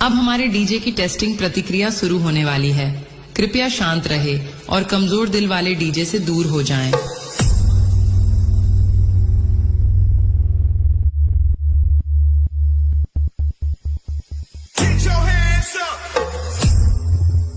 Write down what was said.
अब हमारे डीजे की टेस्टिंग प्रतिक्रिया शुरू होने वाली है। कृपया शांत रहे और कमजोर दिल वाले डीजे से दूर हो जाएं।